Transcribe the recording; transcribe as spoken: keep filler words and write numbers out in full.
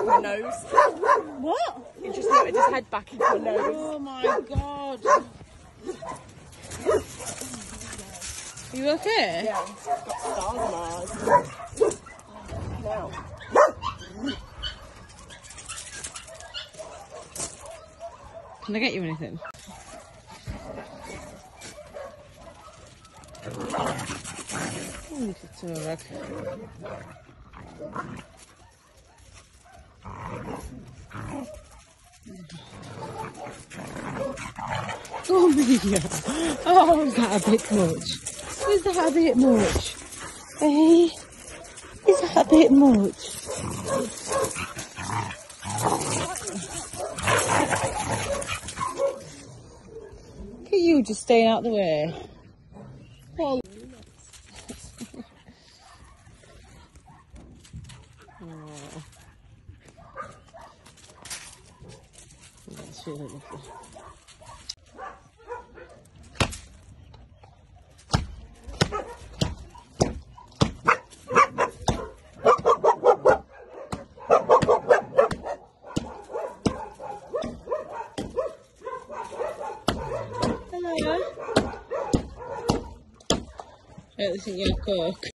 into her nose. What? It just noted his head back into her nose. Oh my god. Are you okay? Yeah, it's got stars on our eyes. Now. Can I get you anything? Oh, you should turn around. Oh, Mia. Oh, is that a bit much? Is that a bit much? Hey? Is that a bit much? Look at you just staying out the way. Oh. Oh. That's really lovely. Hello. I don't think you're a cook.